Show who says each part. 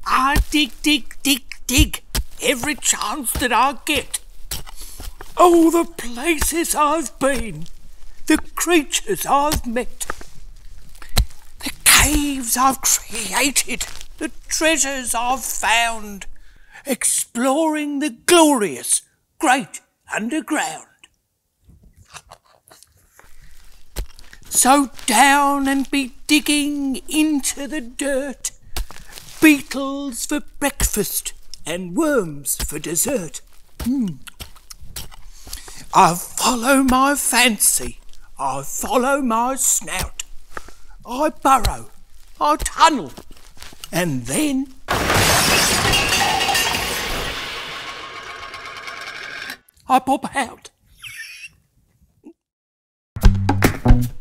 Speaker 1: I dig, dig, dig, dig every chance that I get. Oh, the places I've been, the creatures I've met, the caves I've created, the treasures I've found, exploring the glorious, great underground. So down and be digging into the dirt, beetles for breakfast and worms for dessert. I follow my fancy, I follow my snout. I burrow, I tunnel, and then I pop out.